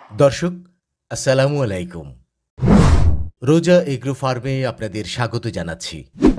দর্শক আসসালামু আলাইকুম। রোজা এগ্রো ফার্মে আপনাদের স্বাগত জানাচ্ছি।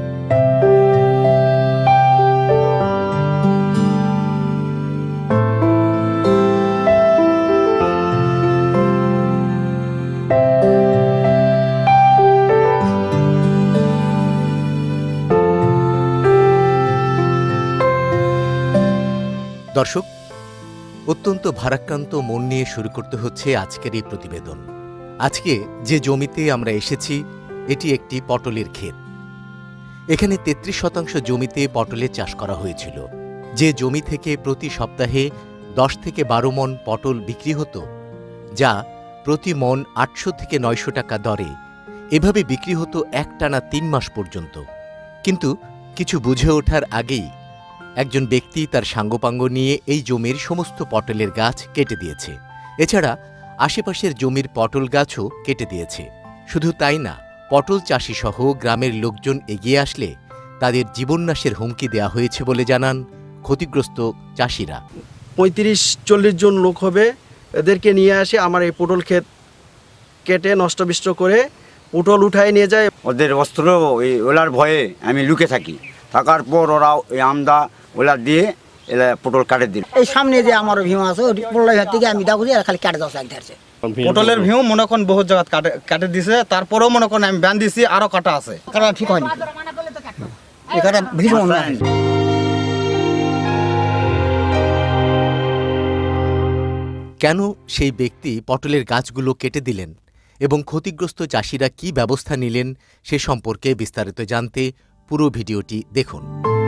দর্শক, অত্যন্ত ভারাক্রান্ত মন নিয়ে শুরু করতে হচ্ছে আজকের এই প্রতিবেদন। আজকে যে জমিতে আমরা এসেছি এটি একটি পটলের ক্ষেত। এখানে ৩৩% জমিতে পটলের চাষ করা হয়েছিল। যে জমি থেকে প্রতি সপ্তাহে ১০ থেকে ১২ মণ পটল বিক্রি হতো, যা প্রতি মণ ৮০০ থেকে ৯০০ টাকা দরে এভাবে বিক্রি হতো একটানা ৩ মাস পর্যন্ত। কিন্তু কিছু বুঝে ওঠার আগেই একজন ব্যক্তি তার সাঙ্গপাঙ্গ নিয়ে এই জমির সমস্ত পটলের গাছ কেটে দিয়েছে। এছাড়া আশেপাশের জমির পটল গাছও কেটে দিয়েছে। শুধু তাই না, পটল চাষিসহ গ্রামের লোকজন এগিয়ে আসলে তাদের জীবননাশের হুমকি দেওয়া হয়েছে বলে জানান ক্ষতিগ্রস্ত চাষিরা। ৩৫-৪০ জন লোক হবে, এদেরকে নিয়ে আসে আমার এই পটল ক্ষেত কেটে নষ্টবিষ্ট করে পটল উঠায় নিয়ে যায়। ওদের অস্ত্র ওলার ভয়ে আমি লুকে থাকি। থাকার পর ওরা ওই আমদা ওলা দিয়ে এলা পটল কাটে দিল। এই সামনে যে আমার ভিউ আছে ওই পটলের ঘাট থেকে আমি দেখি আর খালি কাটে দাও ধরছে। পটলের ভিউ মনে করেন বহুত জায়গা কাটে দিছে, তারপরেও মনে করেন আমি ব্যান দিছি, আরো কাটা আছে। কাটা ঠিক হয়নি, এই কাটা ভীষণ না। কেন সেই ব্যক্তি পটলের গাছগুলো কেটে দিলেন এবং ক্ষতিগ্রস্ত চাষিরা কি ব্যবস্থা নিলেন সে সম্পর্কে বিস্তারিত জানতে পুরো ভিডিওটি দেখুন।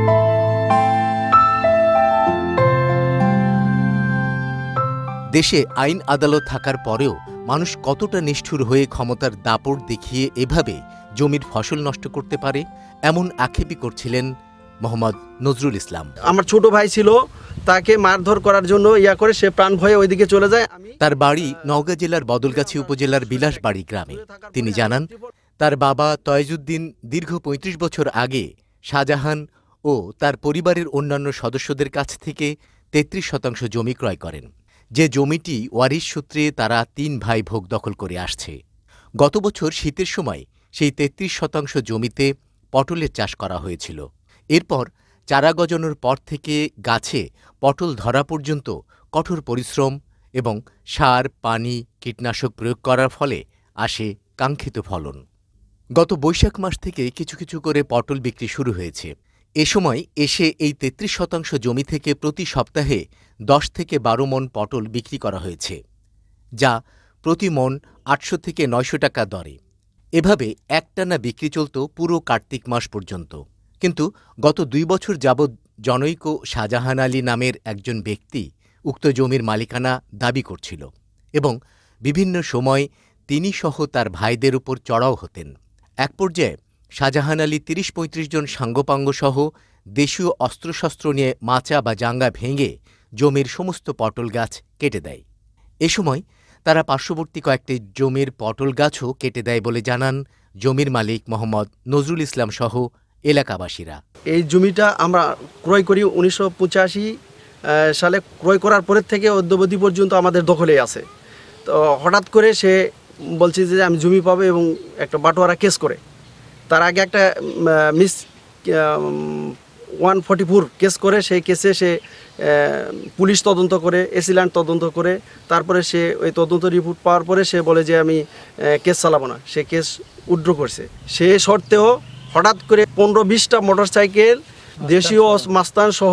দেশে আইন আদালত থাকার পরেও মানুষ কতটা নিষ্ঠুর হয়ে ক্ষমতার দাপট দেখিয়ে এভাবে জমির ফসল নষ্ট করতে পারে, এমন আক্ষেপই করছিলেন মোহাম্মদ নজরুল ইসলাম। আমার ছোট ভাই ছিল, তাকে মারধর করার জন্য করে সে প্রাণ ভয়ে ওইদিকে চলে যায়। তার বাড়ি নওগাঁ জেলার বদলগাছি উপজেলার বিলাসবাড়ি গ্রামে। তিনি জানান, তার বাবা তয়েজউদ্দিন দীর্ঘ ৩৫ বছর আগে শাহজাহান ও তার পরিবারের অন্যান্য সদস্যদের কাছ থেকে ৩৩% জমি ক্রয় করেন। যে জমিটি ওয়ারিশ সূত্রে তারা ৩ ভাই ভোগ দখল করে আসছে। গত বছর শীতের সময় সেই ৩৩% জমিতে পটলের চাষ করা হয়েছিল। এরপর চারা গজানোর পর থেকে গাছে পটল ধরা পর্যন্ত কঠোর পরিশ্রম এবং সার, পানি, কীটনাশক প্রয়োগ করার ফলে আসে কাঙ্ক্ষিত ফলন। গত বৈশাখ মাস থেকে কিছু কিছু করে পটল বিক্রি শুরু হয়েছে। এ সময় এসে এই ৩৩% জমি থেকে প্রতি সপ্তাহে ১০ থেকে ১২ মণ পটল বিক্রি করা হয়েছে, যা প্রতি মণ ৮০০ থেকে ৯০০ টাকা দরে। এভাবে একটানা বিক্রি চলত পুরো কার্তিক মাস পর্যন্ত। কিন্তু গত ২ বছর যাবৎ জনৈক শাহজাহান আলী নামের একজন ব্যক্তি উক্ত জমির মালিকানা দাবি করছিল এবং বিভিন্ন সময় তিনি সহ তার ভাইদের উপর চড়াও হতেন। এক পর্যায়ে শাহজাহান আলী ৩০-৩৫ জন সাঙ্গপাঙ্গ সহ দেশীয় অস্ত্রশস্ত্র নিয়ে মাচা বা জাঙ্গা ভেঙে জমির সমস্ত পটল গাছ কেটে দেয়। এ সময় তারা পার্শ্ববর্তী কয়েকটি জমির পটল গাছও কেটে দেয় বলে জানান জমির মালিক মোহাম্মদ নজরুল ইসলাম সহ এলাকাবাসীরা। এই জমিটা আমরা ক্রয় করি ১৯৮৫ সালে। ক্রয় করার পরের থেকে অদ্যাবধি পর্যন্ত আমাদের দখলে আছে। তো হঠাৎ করে সে বলছে যে আমি জমি পাবো এবং একটা বাটোয়ারা কেস করে। তার আগে একটা মিস 144 কেস করে। সেই কেসে সে পুলিশ তদন্ত করে, এসিল্যান্ড তদন্ত করে, তারপরে সে ওই তদন্ত রিপোর্ট পাওয়ার পরে সে বলে যে আমি কেস চালাবো না। সে কেস উইথড্র করছে। সে সত্ত্বেও হঠাৎ করে ১৫-২০টা মোটরসাইকেল, দেশীয় মাস্তান সহ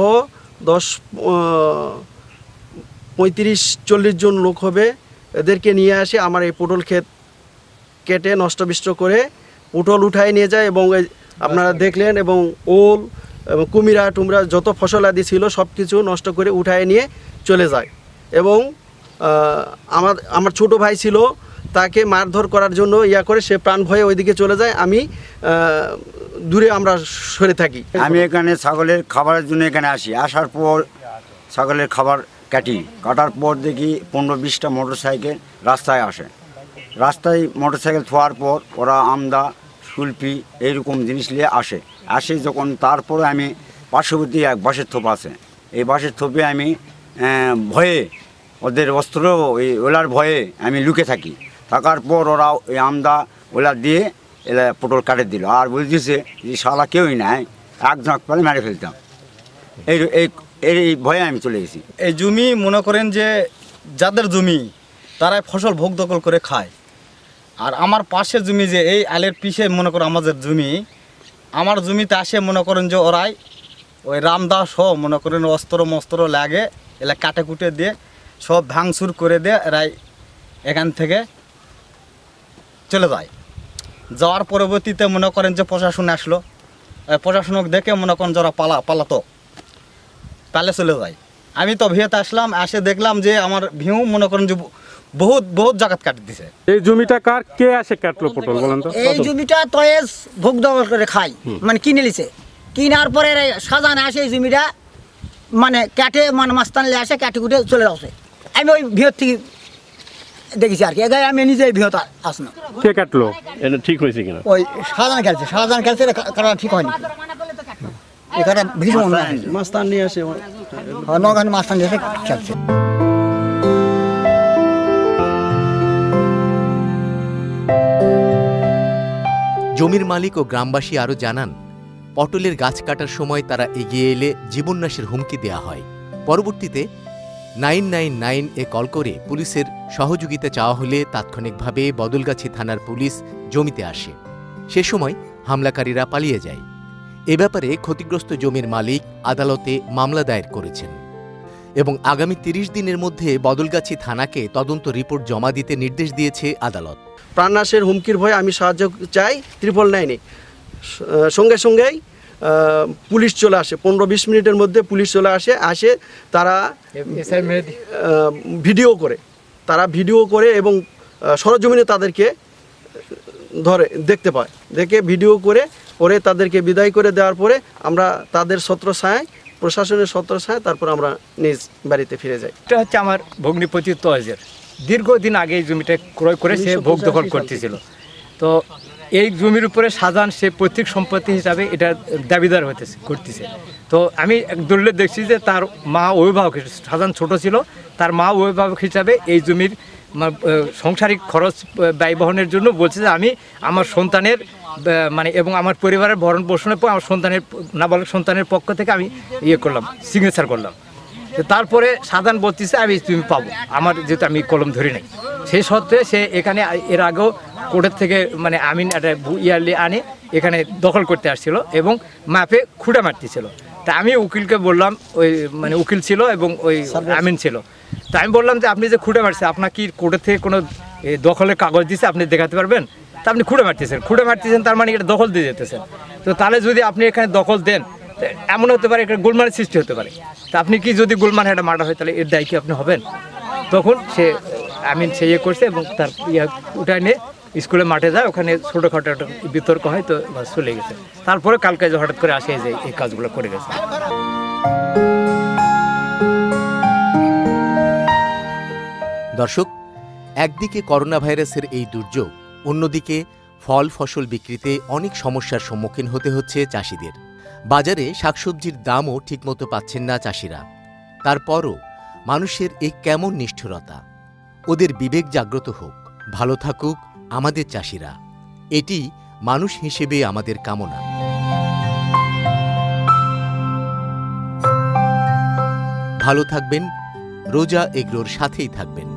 ৩৫-৪০ জন লোক হবে, এদেরকে নিয়ে আসে আমার এই পটল ক্ষেত কেটে নষ্টবিষ্ট করে পটল উঠায় নিয়ে যায়। এবং আপনারা দেখলেন, এবং ওল এবং কুমিরা টুমরা যত ফসল আদি ছিল সব কিছু নষ্ট করে উঠায় নিয়ে চলে যায়। এবং আমার ছোট ভাই ছিল, তাকে মারধর করার জন্য করে সে প্রাণ ভয়ে ওইদিকে চলে যায়। আমি দূরে আমরা সরে থাকি। আমি এখানে ছাগলের খাবারের জন্য এখানে আসি। আসার পর ছাগলের খাবার কাটার পর দেখি 15-20টা মোটরসাইকেল রাস্তায় আসে। রাস্তায় মোটরসাইকেল থোয়ার পর ওরা আমদা, সুলপি এইরকম জিনিস নিয়ে আসে যখন, তারপরে আমি পার্শ্ববর্তী এক বাঁশের থোপ আছে, এই বাঁশের থোপে আমি ভয়ে ওদের অস্ত্র ওই ওলার ভয়ে আমি লুকে থাকি। থাকার পর ওরা ওই আমদা ওলা দিয়ে এলা পটল কাটে দিল, আর বলতেছে যে শালা কেউই নাই, এক ঝাঁক পেলে মেরে ফেলতাম। এই এই এই ভয়ে আমি চলে গেছি। এই জমি মনে করেন যে যাদের জমি তারাই ফসল ভোগ দখল করে খায়। আর আমার পাশের জমি যে এই আলের পিছে মনে করেন আমাদের জমি, আমার জমিতে আসে মনে করেন যে ওরাই ওই রামদাস সহ মনে করেন অস্ত্র মস্ত্র লাগে এলা কাটে কুটে দিয়ে সব ভাঙচুর করে দিয়ে এরাই এখান থেকে চলে যায়। যাওয়ার পরবর্তীতে মনে করেন যে প্রশাসন আসলো, প্রশাসনক দেখে মনে করেন যারা পালাতো পালে চলে যায়। আমি তো ভিয়েতে আসলাম, আসে দেখলাম যে আমার ভিউ মনে করেন যে বহুত জায়গা কাটি দিছে। এই জমিটা কার, কে আসে কাটলো পটল বলেন তো? এই জমিটা তয়েজ ভোগ দখল করে খাই, মানে কিনে নিছে। কিনার পরে সাজান আসে এই জমিটা মানে কাটে, মানে মাস্তানলে আসে কাটে কুটে চলে যাচ্ছে। আমি ওই ভিহত থেকে দেখেছি আর কি, এগাই আমি নিজে ভিহত আসনো। কে কাটলো, এটা ঠিক হয়েছে কিনা? ওই সাজান খেলছে কাটা ঠিক হয়নি। এখানে ভীষণ মাস্তান নিয়ে আসে, নগান মাস্তান নিয়ে খেলছে। জমির মালিক ও গ্রামবাসী আরও জানান, পটলের গাছ কাটার সময় তারা এগিয়ে এলে জীবননাশের হুমকি দেয়া হয়। পরবর্তীতে 999 এ কল করে পুলিশের সহযোগিতা চাওয়া হলে তাৎক্ষণিকভাবে বদলগাছি থানার পুলিশ জমিতে আসে। সে সময় হামলাকারীরা পালিয়ে যায়। এ ব্যাপারে ক্ষতিগ্রস্ত জমির মালিক আদালতে মামলা দায়ের করেছেন এবং আগামী 30 দিনের মধ্যে বদলগাছি থানাকে তদন্ত রিপোর্ট জমা দিতে নির্দেশ দিয়েছে আদালত। প্রাণনাশের হুমকির ভয়ে আমি সাহায্য চাই 999। সঙ্গে সঙ্গেই পুলিশ চলে আসে, 15-20 মিনিটের মধ্যে পুলিশ চলে আসে। তারা ভিডিও করে এবং সরজমিনে তাদেরকে দেখতে পায়, দেখে ভিডিও করে পরে তাদেরকে বিদায় করে দেওয়ার পরে আমরা তাদের ছত্রছায়ায়, প্রশাসনের ছত্রছায়ায় তারপর আমরা নিজ বাড়িতে ফিরে যাই। এটা হচ্ছে আমার ভগ্নিপতি তয়েজের। দীর্ঘদিন আগে এই জমিটা ক্রয় করে সে ভোগ দখল করতেছিল। তো এই জমির উপরে সাজান সে পৈতৃক সম্পত্তি হিসাবে এটা দাবিদার করতেছে। তো আমি দলিলে দেখছি যে তার মা অভিভাবক, সাজান ছোট ছিল, তার মা অভিভাবক হিসাবে এই জমির সংসারিক খরচ ব্যয় বহনের জন্য বলছে যে আমি আমার সন্তানের মানে এবং আমার পরিবারের ভরণ পোষণের পর আমার সন্তানের নাবালক সন্তানের পক্ষ থেকে আমি করলাম, সিগনেচার করলাম। তারপরে সাধারণ বলতেছে আমি তুমি পাবো, আমার যেহেতু আমি কলম ধরি নাই। সেই সত্ত্বে সে এখানে এর আগেও কোর্টের থেকে মানে আমিন একটা ইয়ারলি আনে এখানে দখল করতে আসছিল এবং মাপে খুঁড়ে মারতেছিল। তা আমি উকিলকে বললাম, ওই মানে উকিল ছিল এবং ওই আমিন ছিল। তা আমি বললাম যে আপনি যে খুঁড়ে মারছে, আপনার কি কোর্টের থেকে কোনো দখলের কাগজ দিচ্ছে, আপনি দেখাতে পারবেন? তা আপনি খুঁড়ে মারতেছেন তার মানে এটা দখল দিয়ে যেতেছেন। তো তাহলে যদি আপনি এখানে দখল দেন, এমন হতে পারে একটা গোলমালের সৃষ্টি হতে পারে। তা আপনি কি যদি গোলমাল একটা মার্ডার হয় তাহলে এর দায়ী কি আপনি হবেন? তখন সে আমিন সে করছে এবং তার উঠায় নিয়ে স্কুলে মাঠে যায়, ওখানে ছোটোখাটো একটা বিতর্ক হয়, তো চলে গেছে। তারপরে কালকে হঠাৎ করে আসে যে এই কাজগুলো করে গেছে। দর্শক, একদিকে করোনা ভাইরাসের এই দুর্যোগ, অন্যদিকে ফল ফসল বিক্রিতে অনেক সমস্যার সম্মুখীন হতে হচ্ছে চাষিদের। বাজারে শাকসবজির দামও ঠিকমতো পাচ্ছেন না চাষিরা। তারপরও মানুষের এই কেমন নিষ্ঠুরতা! ওদের বিবেক জাগ্রত হোক, ভালো থাকুক আমাদের চাষিরা, এটি মানুষ হিসেবে আমাদের কামনা। ভালো থাকবেন, রোজা এগ্রোর সাথেই থাকবেন।